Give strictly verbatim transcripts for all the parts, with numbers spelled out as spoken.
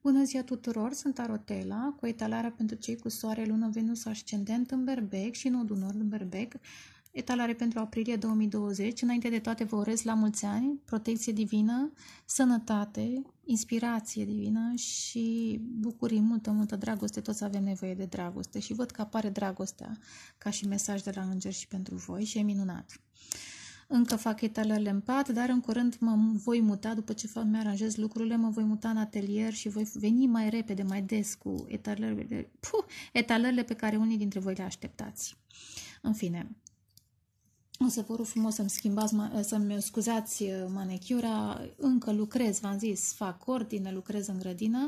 Bună ziua tuturor, sunt Arotela, cu etalarea pentru cei cu soare, lună, Venus, ascendent în Berbec și nodul nord în Berbec. Etalare pentru aprilie două mii douăzeci. Înainte de toate vă urez la mulți ani, protecție divină, sănătate, inspirație divină și bucurii, multă, multă dragoste. Toți avem nevoie de dragoste și văd că apare dragostea ca și mesaj de la îngeri și pentru voi și e minunat. Încă fac etalările în pat, dar în curând mă voi muta, după ce mi-aranjez lucrurile, mă voi muta în atelier și voi veni mai repede, mai des cu etalările, puh, etalările pe care unii dintre voi le așteptați. În fine, o să vă rog frumos să-mi schimbați, să-mi scuzați manicura, încă lucrez, v-am zis, fac ordine, lucrez în grădină.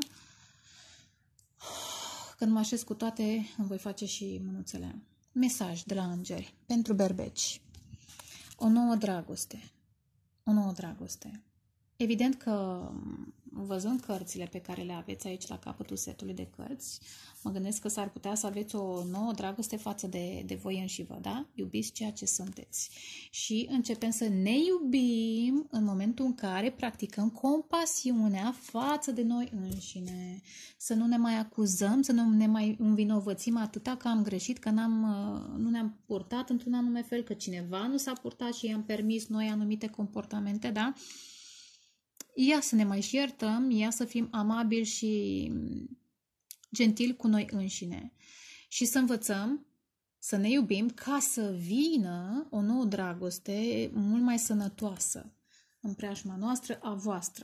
Când mă așez cu toate, îmi voi face și mânuțele. Mesaj de la îngeri pentru berbeci. O nouă dragoste. O nouă dragoste. Evident că, văzând cărțile pe care le aveți aici la capătul setului de cărți, mă gândesc că s-ar putea să aveți o nouă dragoste față de, de voi înșivă, da? Iubiți ceea ce sunteți. Și începem să ne iubim în momentul în care practicăm compasiunea față de noi înșine. Să nu ne mai acuzăm, să nu ne mai învinovățim atâta că am greșit, că n-am, nu ne-am purtat într-un anume fel, că cineva nu s-a purtat și i-am permis noi anumite comportamente, da? Ia să ne mai și iertăm, ia să fim amabili și gentili cu noi înșine și să învățăm să ne iubim ca să vină o nouă dragoste mult mai sănătoasă în preajma noastră, a voastră.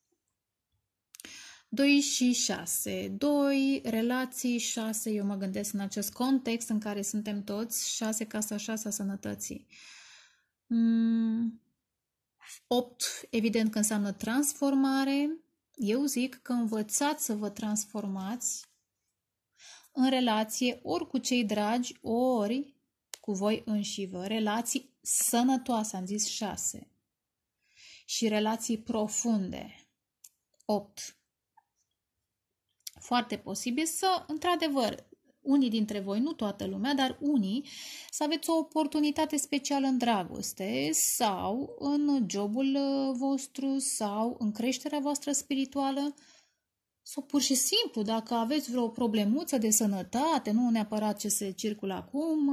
doi și șase. doi, relații, șase, eu mă gândesc în acest context în care suntem toți, șase, casa șase a sănătății. Mm. opt, evident că înseamnă transformare. Eu zic că învățați să vă transformați în relație ori cu cei dragi, ori cu voi înșivă. Relații sănătoase, am zis șase. Și relații profunde. opt. Foarte posibil să, într-adevăr, unii dintre voi, nu toată lumea, dar unii, să aveți o oportunitate specială în dragoste sau în jobul vostru sau în creșterea voastră spirituală sau pur și simplu, dacă aveți vreo problemuță de sănătate, nu neapărat ce se circulă acum,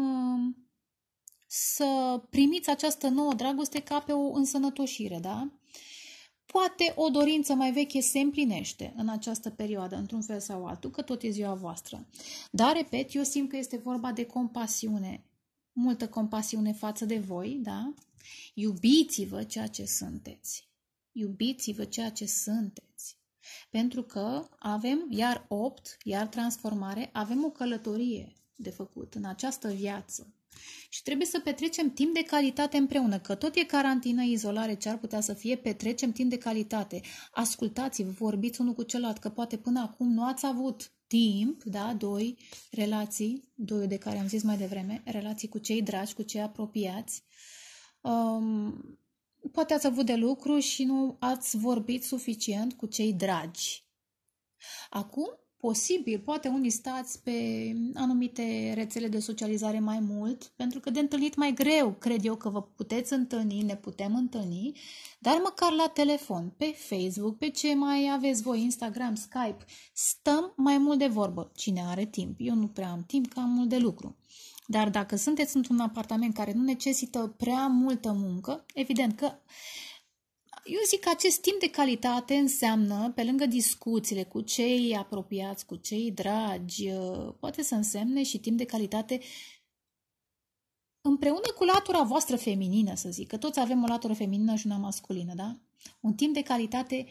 să primiți această nouă dragoste ca pe o însănătoșire, da? Poate o dorință mai veche se împlinește în această perioadă, într-un fel sau altul, că tot e ziua voastră. Dar, repet, eu simt că este vorba de compasiune, multă compasiune față de voi, da? Iubiți-vă ceea ce sunteți. Iubiți-vă ceea ce sunteți. Pentru că avem, iar opt, iar transformare, avem o călătorie de făcut în această viață. Și trebuie să petrecem timp de calitate împreună, că tot e carantină, izolare, ce ar putea să fie, petrecem timp de calitate. Ascultați-vă, vorbiți unul cu celălalt, că poate până acum nu ați avut timp, da, doi, relații, doi de care am zis mai devreme, relații cu cei dragi, cu cei apropiați. Um, poate ați avut de lucru și nu ați vorbit suficient cu cei dragi. Acum, posibil, poate unii stați pe anumite rețele de socializare mai mult, pentru că de întâlnit mai greu, cred eu că vă puteți întâlni, ne putem întâlni, dar măcar la telefon, pe Facebook, pe ce mai aveți voi, Instagram, Skype, stăm mai mult de vorbă. Cine are timp? Eu nu prea am timp, că am mult de lucru. Dar dacă sunteți într-un apartament care nu necesită prea multă muncă, evident că eu zic că acest timp de calitate înseamnă, pe lângă discuțiile cu cei apropiați, cu cei dragi, poate să însemne și timp de calitate împreună cu latura voastră feminină, să zic, că toți avem o latură feminină și una masculină, da? Un timp de calitate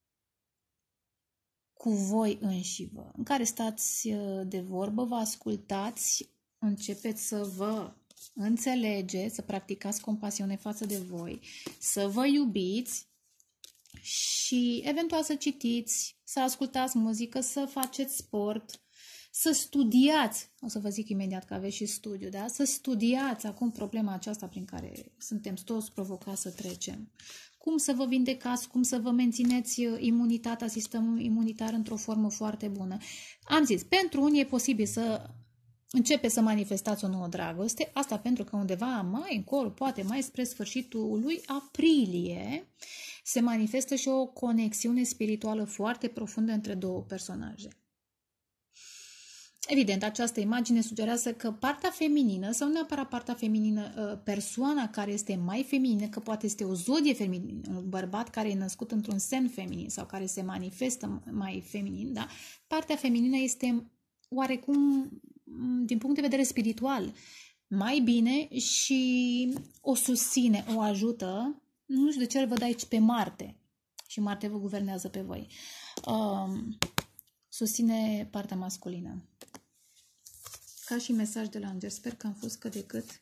cu voi înșivă, în care stați de vorbă, vă ascultați, începeți să vă înțelegeți, să practicați compasiune față de voi, să vă iubiți și eventual să citiți, să ascultați muzică, să faceți sport, să studiați. O să vă zic imediat că aveți și studiu, da? Să studiați acum problema aceasta prin care suntem toți provocați să trecem. Cum să vă vindecați, cum să vă mențineți imunitatea, sistemul imunitar într-o formă foarte bună. Am zis, pentru unii e posibil să începe să manifestați o nouă dragoste, asta pentru că undeva mai încolo, poate mai spre sfârșitul lui aprilie, se manifestă și o conexiune spirituală foarte profundă între două personaje. Evident, această imagine sugerează că partea feminină, sau nu neapărat partea feminină, persoana care este mai feminină, că poate este o zodie feminină, un bărbat care e născut într-un semn feminin sau care se manifestă mai feminin, da? Partea feminină este oarecum, din punct de vedere spiritual, mai bine și o susține, o ajută. Nu știu de ce îl văd aici pe Marte și Marte vă guvernează pe voi. Um, susține partea masculină. Ca și mesaj de la înger, sper că am fost cât de cât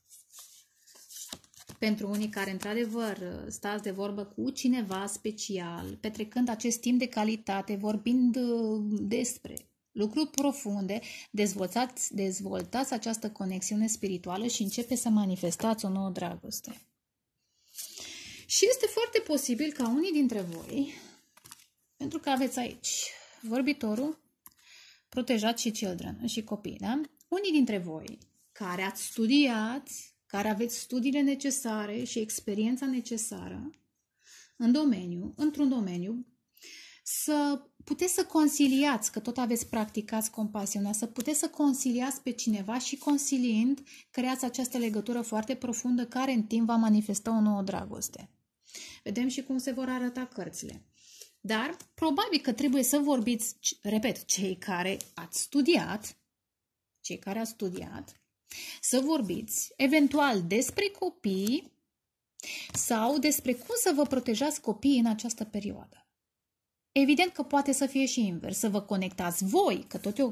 pentru unii care într-adevăr stați de vorbă cu cineva special, petrecând acest timp de calitate, vorbind despre lucruri profunde, dezvoltați, dezvoltați această conexiune spirituală și începe să manifestați o nouă dragoste. Și este foarte posibil ca unii dintre voi, pentru că aveți aici vorbitorul, protejat și children, și copii, da? Unii dintre voi care ați studiat, care aveți studiile necesare și experiența necesară în domeniu, într-un domeniu, să puteți să conciliați, că tot aveți practicați compasiunea, să puteți să conciliați pe cineva și conciliind creați această legătură foarte profundă care în timp va manifesta o nouă dragoste. Vedem și cum se vor arăta cărțile. Dar probabil că trebuie să vorbiți, repet, cei care ați studiat, cei care ați studiat, să vorbiți eventual despre copii sau despre cum să vă protejați copiii în această perioadă. Evident că poate să fie și invers, să vă conectați voi, că tot e o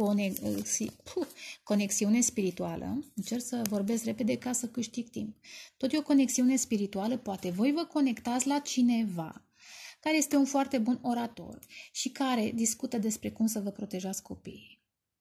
conexiune spirituală, încerc să vorbesc repede ca să câștig timp, tot e o conexiune spirituală, poate voi vă conectați la cineva care este un foarte bun orator și care discută despre cum să vă protejați copiii.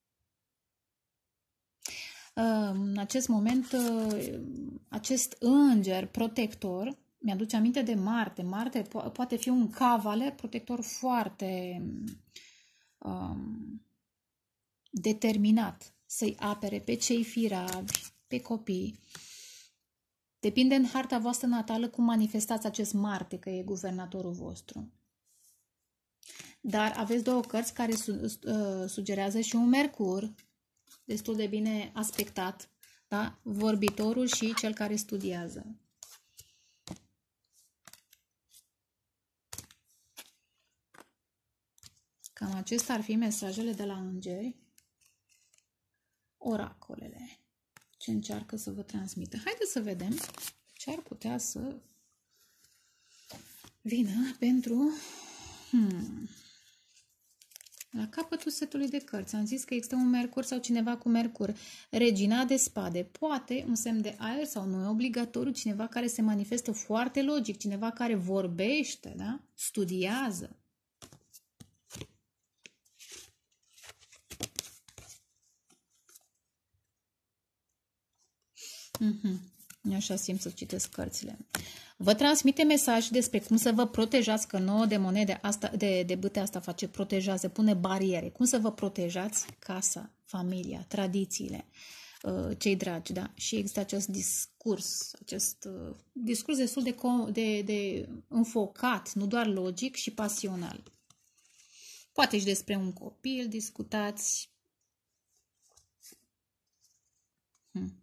În acest moment, acest înger protector, mi-aduce aminte de Marte. Marte po- poate fi un cavaler protector foarte um, determinat să-i apere pe cei firavi, pe copii. Depinde în harta voastră natală cum manifestați acest Marte, că e guvernatorul vostru. Dar aveți două cărți care su- uh, sugerează și un Mercur destul de bine aspectat, da? Vorbitorul și cel care studiază. Cam acestea ar fi mesajele de la îngeri, oracolele, ce încearcă să vă transmită. Haideți să vedem ce ar putea să vină pentru... Hmm, la capătul setului de cărți. Am zis că există un Mercur sau cineva cu Mercur. Regina de spade. Poate un semn de aer sau nu e obligatoriu, cineva care se manifestă foarte logic, cineva care vorbește, da? Studiază. Mm-hmm. Așa simt să citesc cărțile. Vă transmite mesaj despre cum să vă protejați, că nouă de monede asta, de, de bâte asta face, protejează, pune bariere. Cum să vă protejați casa, familia, tradițiile, cei dragi, da? Și există acest discurs, acest uh, discurs destul de, de, de înfocat, nu doar logic, și pasional. Poate și despre un copil discutați. Hmm.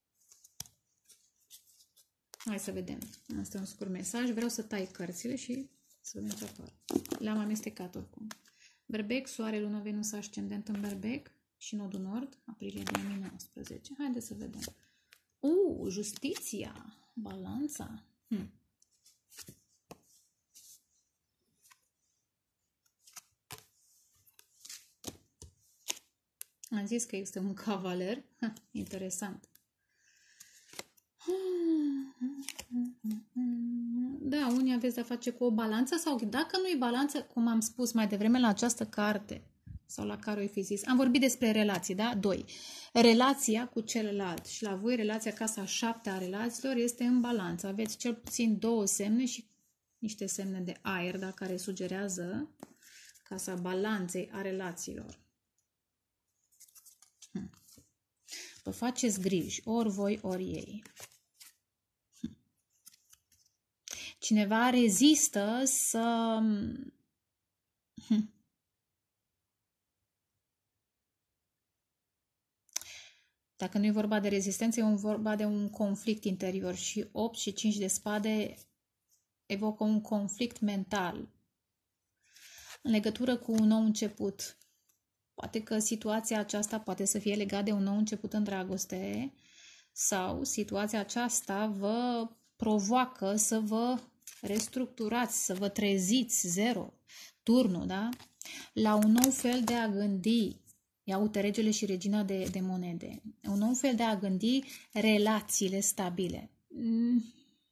Hai să vedem. Asta e un scurt mesaj. Vreau să tai cărțile și să vedem ce apare. Le-am amestecat oricum. Berbec, Soare, Lună, Venus, ascendent în Berbec și nodul nord, aprilie două mii nouăsprezece. Haideți să vedem. Uh, justiția, balanța. Hmm. Am zis că este un cavaler. Ha, interesant. Da, unii aveți de-a face cu o balanță sau dacă nu e balanță, cum am spus mai devreme la această carte sau la care o fi zis, am vorbit despre relații, da? Doi. Relația cu celălalt și la voi relația, casa șapte a relațiilor este în balanță. Aveți cel puțin două semne și niște semne de aer, da? Care sugerează casa balanței a relațiilor. Hmm. Vă faceți griji, ori voi, ori ei. Cineva rezistă să... Dacă nu e vorba de rezistență, e vorba de un conflict interior și opt și cinci de spade evocă un conflict mental în legătură cu un nou început. Poate că situația aceasta poate să fie legată de un nou început în dragoste sau situația aceasta vă provoacă să vă restructurați, să vă treziți, zero, turnul, da? La un nou fel de a gândi. Ia uite, regele și regina de, de monede. Un nou fel de a gândi relațiile stabile. Mm.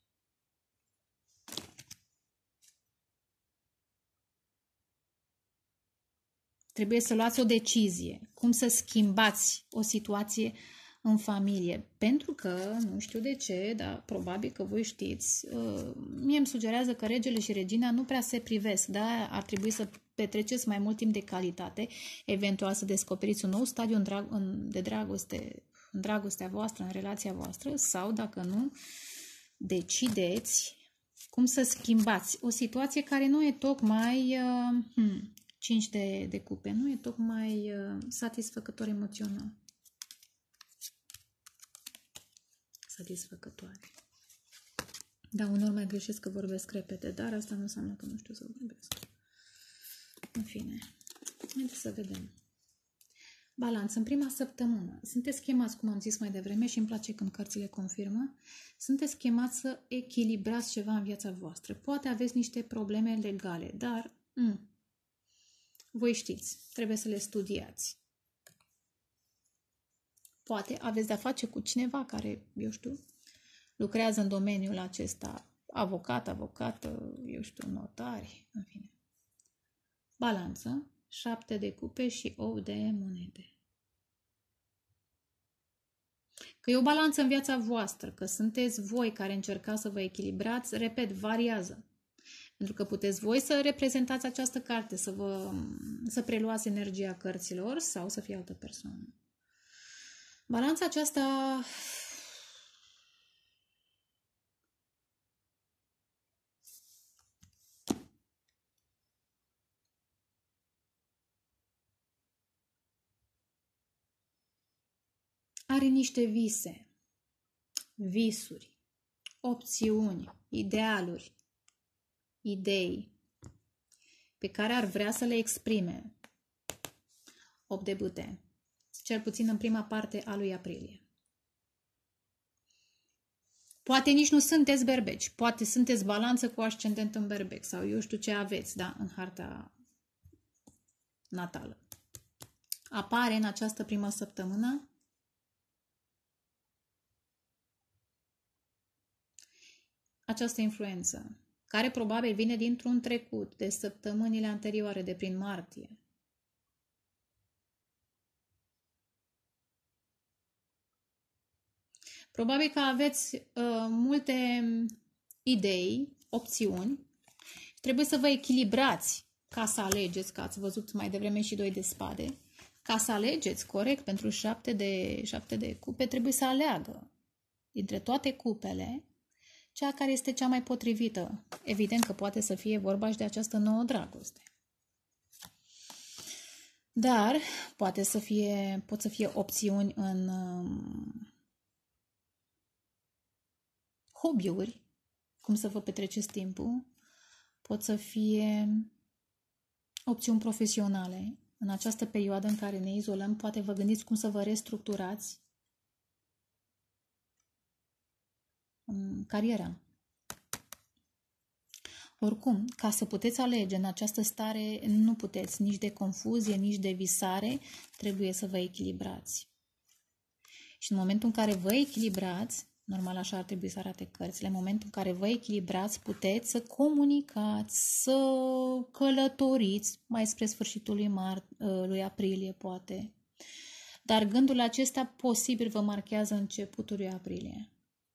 Trebuie să luați o decizie. Cum să schimbați o situație în familie. Pentru că, nu știu de ce, dar probabil că voi știți, mie îmi sugerează că regele și regina nu prea se privesc, da? Ar trebui să petreceți mai mult timp de calitate, eventual să descoperiți un nou stadiu în drag- în, de dragoste, în dragostea voastră, în relația voastră, sau, dacă nu, decideți cum să schimbați o situație care nu e tocmai uh, hmm, cinci de, de cupe, nu e tocmai uh, satisfăcător emoțional. Satisfăcătoare. Da, unor mai greșesc că vorbesc repede, dar asta nu înseamnă că nu știu să vorbesc. În fine, haideți să vedem. Balanță, în prima săptămână. Sunteți chemați, cum am zis mai devreme și îmi place când cărțile confirmă, sunteți chemați să echilibrați ceva în viața voastră. Poate aveți niște probleme legale, dar m- voi știți, trebuie să le studiați. Poate aveți de-a face cu cineva care, eu știu, lucrează în domeniul acesta, avocat, avocată, eu știu, notari, în fine. Balanță, șapte de cupe și opt de monede. Că e o balanță în viața voastră, că sunteți voi care încercați să vă echilibrați, repet, variază. Pentru că puteți voi să reprezentați această carte, să, vă, să preluați energia cărților sau să fie altă persoană. Balanța aceasta are niște vise, visuri, opțiuni, idealuri, idei pe care ar vrea să le exprime. opt de bâte, cel puțin în prima parte a lui aprilie. Poate nici nu sunteți berbeci, poate sunteți balanță cu ascendent în berbec sau eu știu ce aveți, da, în harta natală. Apare în această primă săptămână această influență, care probabil vine dintr-un trecut de săptămânile anterioare, de prin martie. Probabil că aveți uh, multe idei, opțiuni. Trebuie să vă echilibrați ca să alegeți, că ați văzut mai devreme și doi de spade. Ca să alegeți corect pentru șapte de, șapte de cupe, trebuie să aleagă dintre toate cupele cea care este cea mai potrivită. Evident că poate să fie vorba și de această nouă dragoste. Dar poate să fie, pot să fie opțiuni în um, hobby-uri, cum să vă petreceți timpul, pot să fie opțiuni profesionale. În această perioadă în care ne izolăm, poate vă gândiți cum să vă restructurați în cariera. Oricum, ca să puteți alege în această stare, nu puteți nici de confuzie, nici de visare, trebuie să vă echilibrați. Și în momentul în care vă echilibrați, normal așa ar trebui să arate cărțile, în momentul în care vă echilibrați, puteți să comunicați, să călătoriți, mai spre sfârșitul lui, mar- lui aprilie, poate. Dar gândul acesta posibil vă marchează începutul lui aprilie.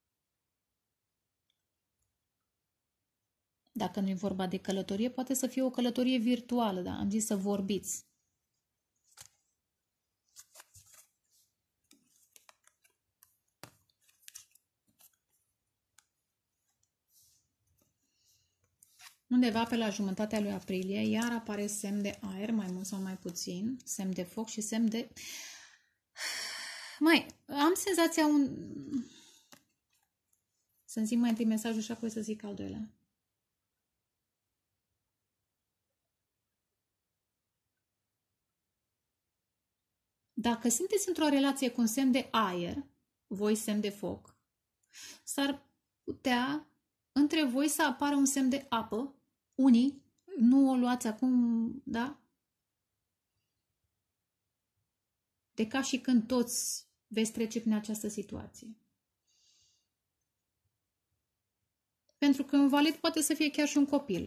Dacă nu e vorba de călătorie, poate să fie o călătorie virtuală, da? Am zis să vorbiți. undeva pe la jumătatea lui aprilie, iar apare semn de aer, mai mult sau mai puțin, semn de foc și semn de... Mai, am senzația un... Să-mi zic mai întâi mesajul și apoi să zic al doilea. Dacă sunteți într-o relație cu un semn de aer, voi semn de foc, s-ar putea între voi să apară un semn de apă. Unii, nu o luați acum, da? De ca și când toți veți trece prin această situație. Pentru că un valet poate să fie chiar și un copil.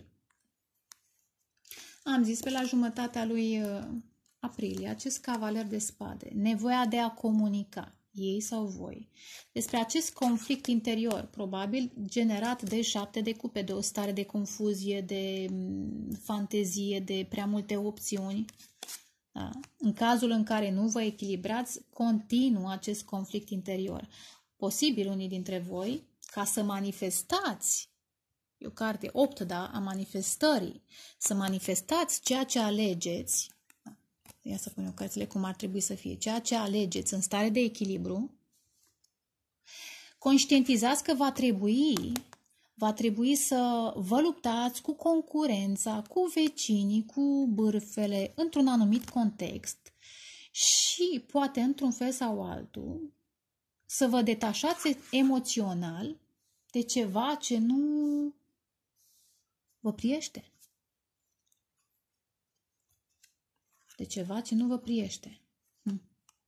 Am zis pe la jumătatea lui aprilie, acest cavaler de spade, nevoia de a comunica, ei sau voi, despre acest conflict interior, probabil generat de șapte de cupe, de o stare de confuzie, de fantezie, de prea multe opțiuni. Da? În cazul în care nu vă echilibrați, continuă acest conflict interior. Posibil unii dintre voi, ca să manifestați, e o carte opt, da, a manifestării, să manifestați ceea ce alegeți, ia să pun eu cărțile cum ar trebui să fie, ceea ce alegeți în stare de echilibru, conștientizați că va trebui, va trebui să vă luptați cu concurența, cu vecinii, cu bârfele, într-un anumit context și poate într-un fel sau altul să vă detașați emoțional de ceva ce nu vă priește. De ceva ce nu vă priește. Hm.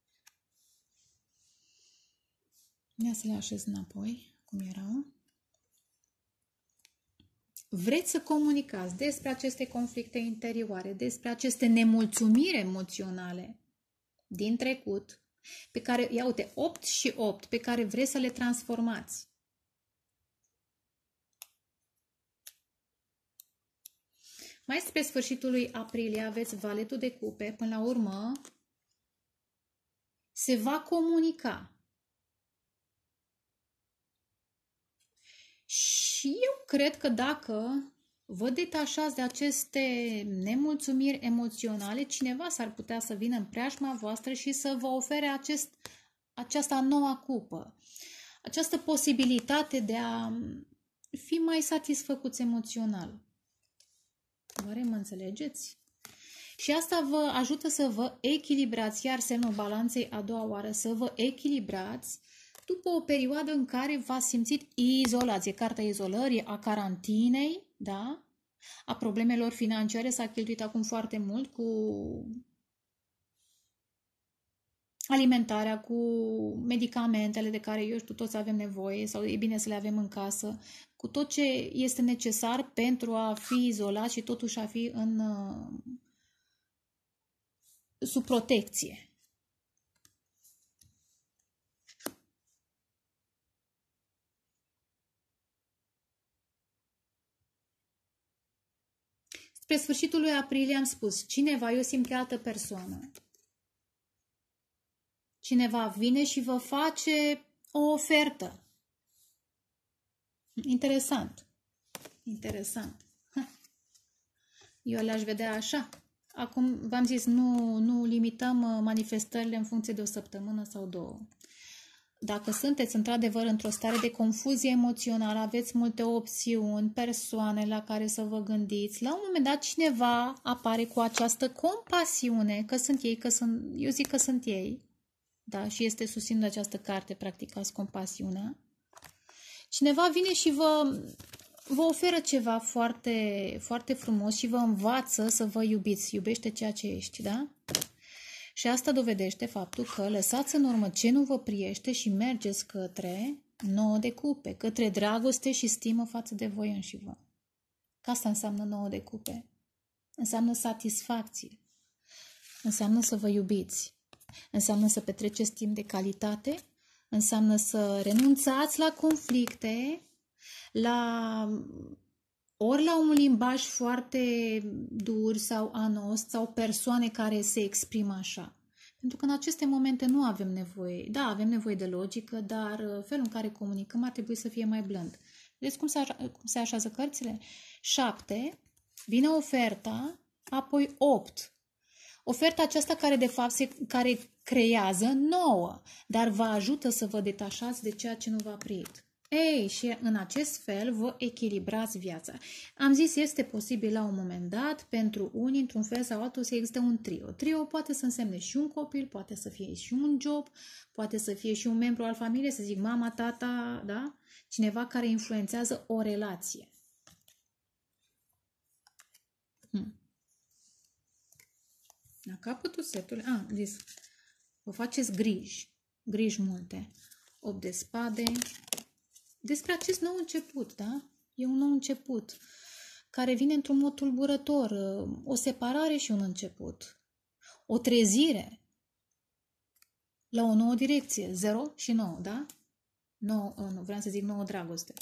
Ia să le așez înapoi, cum erau. Vreți să comunicați despre aceste conflicte interioare, despre aceste nemulțumiri emoționale din trecut, pe care, ia uite, opt și opt, pe care vreți să le transformați. Mai spre sfârșitul lui aprilie aveți valetul de cupe, până la urmă se va comunica. Și eu cred că dacă vă detașați de aceste nemulțumiri emoționale, cineva s-ar putea să vină în preajma voastră și să vă ofere acest, această noua cupă. Această posibilitate de a fi mai satisfăcuți emoțional. Oare mă înțelegeți? Și asta vă ajută să vă echilibrați, iar semnul balanței a doua oară, să vă echilibrați după o perioadă în care v-ați simțit izolați. E cartea izolării, a carantinei, da? A problemelor financiare. S-a cheltuit acum foarte mult cu alimentarea, cu medicamentele de care eu știu toți avem nevoie sau e bine să le avem în casă, cu tot ce este necesar pentru a fi izolat și totuși a fi în uh, sub protecție. Spre sfârșitul lui aprilie am spus, cineva, eu simt că e altă persoană. Cineva vine și vă face o ofertă. Interesant. Interesant. Eu le-aș vedea așa. Acum, v-am zis, nu, nu limităm manifestările în funcție de o săptămână sau două. Dacă sunteți într-adevăr într-o stare de confuzie emoțională, aveți multe opțiuni, persoane la care să vă gândiți, la un moment dat cineva apare cu această compasiune, că sunt ei, că sunt, eu zic că sunt ei, da, și este susținut această carte, practicați compasiunea. Cineva vine și vă, vă oferă ceva foarte, foarte frumos și vă învață să vă iubiți. Iubește ceea ce ești, da? Și asta dovedește faptul că lăsați în urmă ce nu vă priește și mergeți către nouă de cupe, către dragoste și stimă față de voi înșivă. Că asta înseamnă nouă de cupe. Înseamnă satisfacție. Înseamnă să vă iubiți. Înseamnă să petreceți timp de calitate. Înseamnă să renunțați la conflicte, la ori la un limbaj foarte dur sau anost sau persoane care se exprimă așa. Pentru că în aceste momente nu avem nevoie. Da, avem nevoie de logică, dar felul în care comunicăm ar trebui să fie mai blând. Vedeți cum se, cum se așează cărțile? șapte, vine oferta, apoi opt. Oferta aceasta care de fapt se, care creează nouă, dar vă ajută să vă detașați de ceea ce nu v-a prit. Ei, și în acest fel vă echilibrați viața. Am zis, este posibil la un moment dat, pentru unii, într-un fel sau altul, să existe un trio. Trio poate să însemne și un copil, poate să fie și un job, poate să fie și un membru al familiei, să zic mama, tata, da? Cineva care influențează o relație. Hmm. La capătul setului, a, zis, vă faceți griji, griji multe. opt de spade. Despre acest nou început, da? E un nou început care vine într-un mod tulburător, o separare și un început, o trezire la o nouă direcție, zero și nouă, da? nouă, nu, vreau să zic nouă dragoste.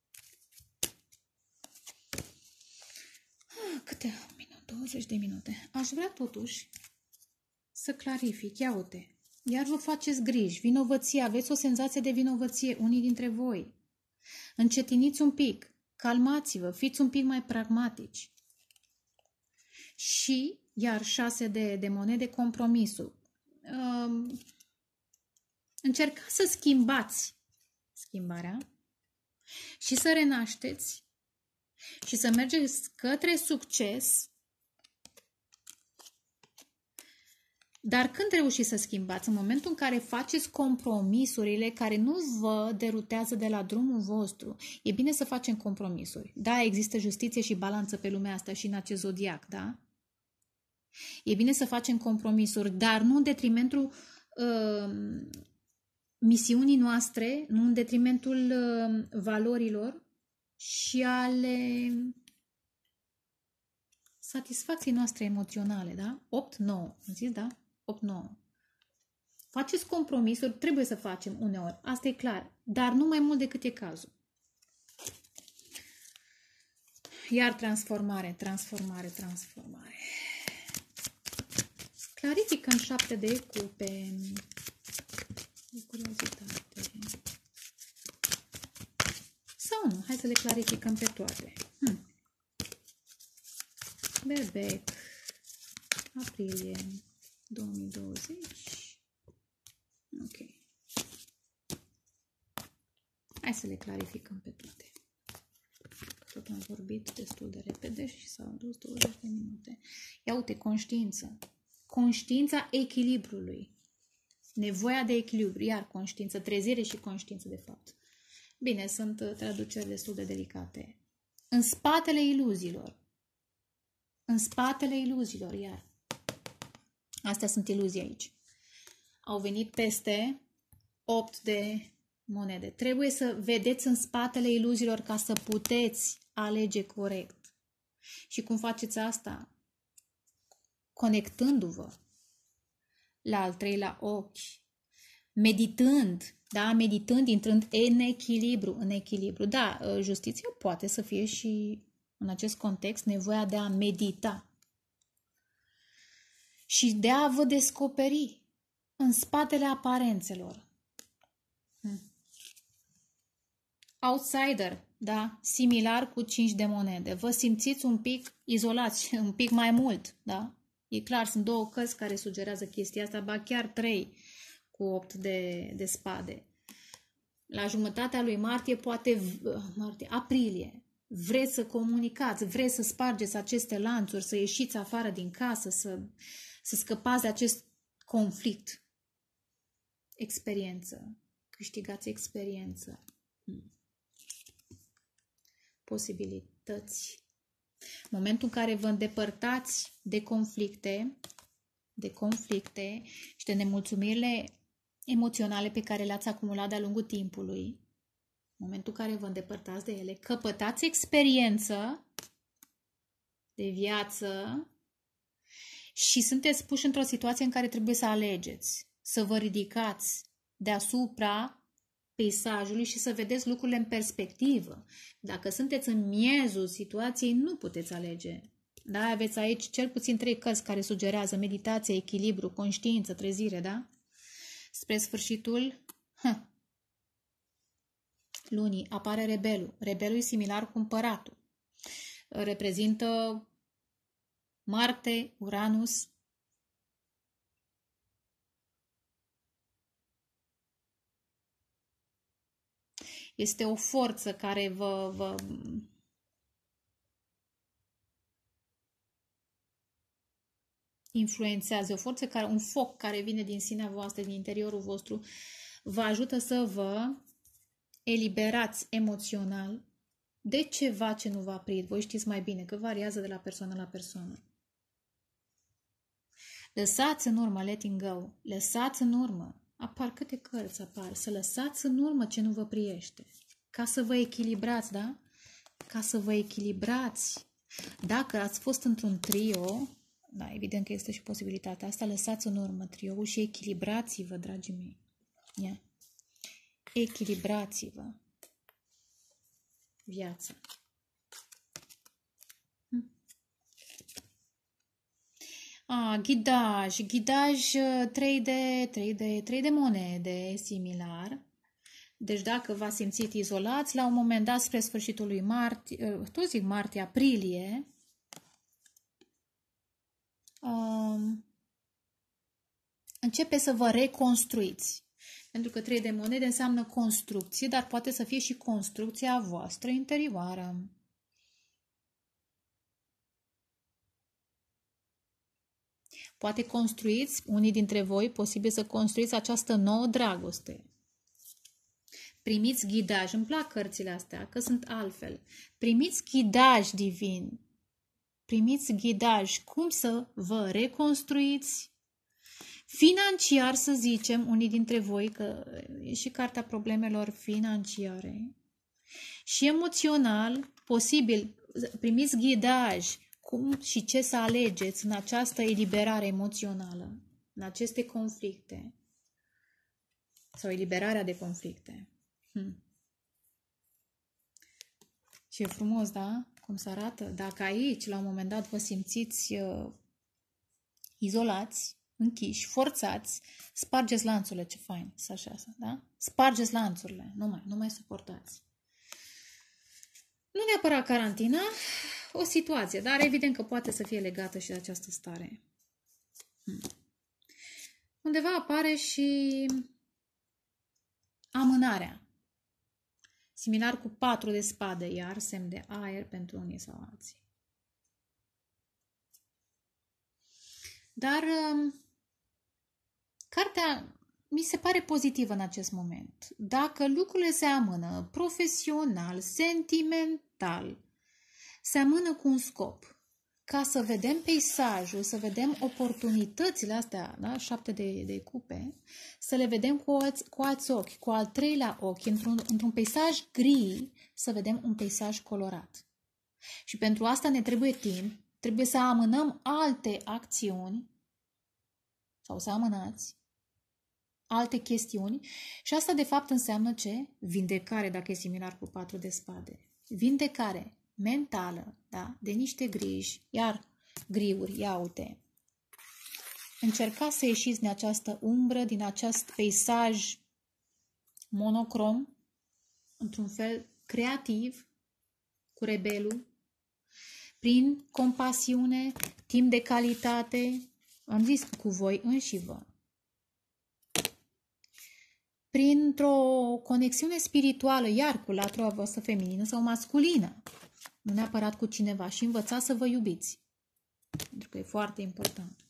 Câte minute? douăzeci de minute. Aș vrea totuși să clarific, ia uite, iar vă faceți griji, vinovăție, aveți o senzație de vinovăție, unii dintre voi. Încetiniți un pic, calmați-vă, fiți un pic mai pragmatici. Și, iar șase de, de monede, compromisul. Um, încercați să schimbați schimbarea și să renașteți și să mergeți către succes. Dar când reușiți să schimbați? În momentul în care faceți compromisurile care nu vă derutează de la drumul vostru. E bine să facem compromisuri. Da, există justiție și balanță pe lumea asta și în acest zodiac, da? E bine să facem compromisuri, dar nu în detrimentul uh, misiunii noastre, nu în detrimentul uh, valorilor și ale satisfacției noastre emoționale, da? opt nouă, am zis, da? opt nouă. Faceți compromisuri, trebuie să facem uneori, asta e clar, dar nu mai mult decât e cazul. Iar transformare, transformare, transformare. Clarificăm șapte de cupe. De curiozitate. Sau nu? Hai să le clarificăm pe toate. Hm. Berbec. Aprilie două mii douăzeci. Ok. Hai să le clarificăm pe toate. Tot am vorbit destul de repede și s-au dus douăzeci de minute. Ia uite, conștiință. Conștiința echilibrului. Nevoia de echilibru. Iar conștiință, trezire și conștiință, de fapt. Bine, sunt traduceri destul de delicate. În spatele iluziilor. În spatele iluziilor, iar. Astea sunt iluzii aici. Au venit peste opt de monede. Trebuie să vedeți în spatele iluziilor ca să puteți alege corect. Și cum faceți asta? Conectându-vă la al treilea ochi. Meditând, da? Meditând, intrând în echilibru, în echilibru. Da, justiția poate să fie și în acest context nevoia de a medita și de a vă descoperi în spatele aparențelor. Hmm. Outsider, da? Similar cu cinci de monede. Vă simțiți un pic izolați, un pic mai mult, da? E clar, sunt două cărți care sugerează chestia asta, ba chiar trei cu opt de, de spade. La jumătatea lui martie, poate martie, aprilie, vreți să comunicați, vreți să spargeți aceste lanțuri, să ieșiți afară din casă, să, să scăpați de acest conflict. Experiență. Câștigați experiență. Hmm. Posibilități. Momentul în care vă îndepărtați de conflicte, de conflicte și de nemulțumirile emoționale pe care le-ați acumulat de-a lungul timpului, momentul în care vă îndepărtați de ele, căpătați experiență de viață și sunteți puși într-o situație în care trebuie să alegeți, să vă ridicați deasupra peisajului și să vedeți lucrurile în perspectivă. Dacă sunteți în miezul situației, nu puteți alege. Da? Aveți aici cel puțin trei cărți care sugerează meditație, echilibru, conștiință, trezire, da? Spre sfârșitul hă, lunii apare rebelul. Rebelul e similar cu împăratul. reprezintă Marte, Uranus. Este o forță care vă, vă influențează, o forță care, un foc care vine din sinea voastră, din interiorul vostru, vă ajută să vă eliberați emoțional de ceva ce nu v-a prit. Voi știți mai bine că variază de la persoană la persoană. Lăsați în urmă, letting go. Lăsați în urmă. Apar câte cărți apar. Să lăsați în urmă ce nu vă priește. Ca să vă echilibrați, da? Ca să vă echilibrați. Dacă ați fost într-un trio, da, evident că este și posibilitatea asta, lăsați în urmă trioul și echilibrați-vă, dragii mei. Ia. Echilibrați-vă viața. Hm. A, ghidaj, ghidaj trei de, trei de, trei de monede, similar. Deci dacă v-ați simțit izolați, la un moment dat, spre sfârșitul lui martie, tot zic martie, aprilie, um, începe să vă reconstruiți. Pentru că trei de monede înseamnă construcție, dar poate să fie și construcția voastră interioară. Poate construiți, unii dintre voi, posibil să construiți această nouă dragoste. Primiți ghidaj, îmi plac cărțile astea, că sunt altfel. Primiți ghidaj divin. Primiți ghidaj cum să vă reconstruiți financiar, să zicem, unii dintre voi, că e și cartea problemelor financiare, și emoțional, posibil, primiți ghidaj cum și ce să alegeți în această eliberare emoțională, în aceste conflicte, sau eliberarea de conflicte. Hm. Ce frumos, da? Cum se arată? Dacă aici, la un moment dat, vă simțiți uh, izolați, închiși, forțați, spargeți lanțurile, ce fain, să așa, da? Spargeți lanțurile, nu mai, nu mai suportați. Nu neapărat carantina, o situație, dar evident că poate să fie legată și de această stare. Hmm. Undeva apare și amânarea. Similar cu patru de spade, iar semn de aer pentru unii sau alții. Dar cartea mi se pare pozitivă în acest moment. Dacă lucrurile se amână profesional, sentimental, se amână cu un scop, ca să vedem peisajul, să vedem oportunitățile astea, da? Șapte de, de cupe, să le vedem cu, alți, cu alți ochi, cu al treilea ochi, într-un, într-un peisaj gri, să vedem un peisaj colorat. Și pentru asta ne trebuie timp, trebuie să amânăm alte acțiuni, sau să amânați alte chestiuni, și asta de fapt înseamnă ce? Vindecare, dacă e similar cu patru de spade. Vindecare mentală, da? De niște griji, iar griuri, ia uite. Încercați să ieșiți din această umbră, din acest peisaj monocrom, într-un fel creativ, cu rebelul, prin compasiune, timp de calitate, am zis cu voi înșivă, printr-o conexiune spirituală, iar cu latura voastră feminină sau masculină, nu neapărat cu cineva, și învățați să vă iubiți, pentru că e foarte important.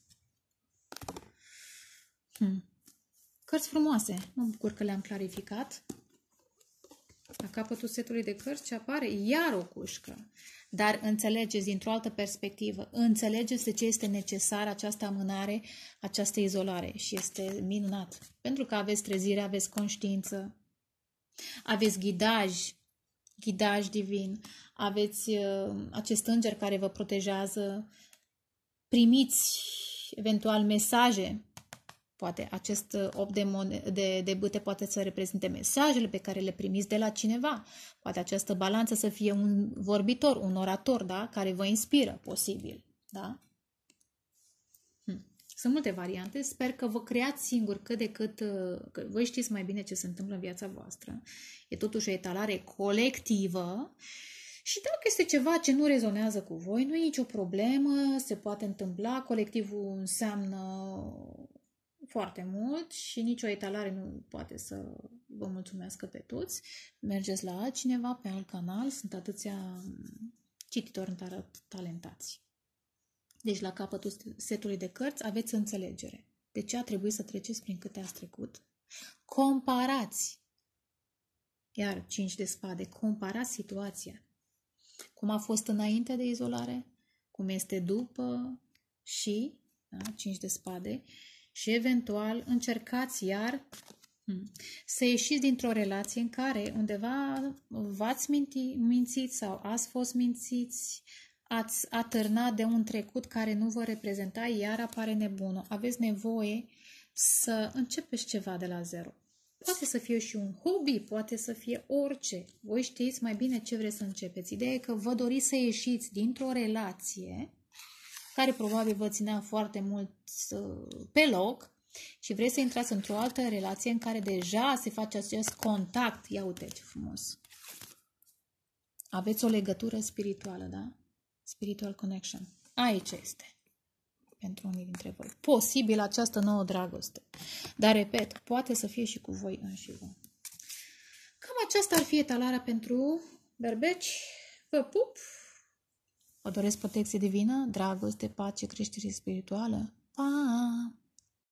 Hmm. Cărți frumoase, mă bucur că le-am clarificat. La capătul setului de cărți ce apare? Iar o cușcă. Dar înțelegeți dintr-o altă perspectivă, înțelegeți de ce este necesară această amânare, această izolare, și este minunat. Pentru că aveți trezire, aveți conștiință, aveți ghidaj, ghidaj divin, aveți uh, acest înger care vă protejează, primiți eventual mesaje. Poate acest opt de, de, de bâte poate să reprezinte mesajele pe care le primiți de la cineva. Poate această balanță să fie un vorbitor, un orator, da? Care vă inspiră, posibil. Da? Hm. Sunt multe variante. Sper că vă creați singur cât de cât, că voi știți mai bine ce se întâmplă în viața voastră. E totuși o etalare colectivă Și dacă este ceva ce nu rezonează cu voi, nu e nicio problemă, se poate întâmpla, colectivul înseamnă foarte mult și nicio etalare nu poate să vă mulțumească pe toți. Mergeți la altcineva, pe alt canal, sunt atâția cititori talentați. Deci la capătul setului de cărți aveți înțelegere. De ce a trebuit să treceți prin câte ați trecut? Comparați. Iar cinci de spade, comparați situația. Cum a fost înainte de izolare, cum este după și, da, cinci de spade, și eventual încercați iar hmm, să ieșiți dintr-o relație în care undeva v-ați minti, mințit sau ați fost mințiți, ați atârnat de un trecut care nu vă reprezenta, iar apare nebunul. Aveți nevoie să începeți ceva de la zero. Poate să fie și un hobby, poate să fie orice. Voi știți mai bine ce vreți să începeți. Ideea e că vă doriți să ieșiți dintr-o relație care probabil vă ținea foarte mult pe loc și vreți să intrați într-o altă relație în care deja se face acest contact. Ia uite ce frumos! Aveți o legătură spirituală, da? Spiritual connection. Aici este. Pentru unii dintre voi. Posibil această nouă dragoste. Dar, repet, poate să fie și cu voi înși vă. Cam aceasta ar fi etalarea pentru berbeci. Vă pup! Vă doresc protecție divină, dragoste, pace, creștere spirituală. Pa!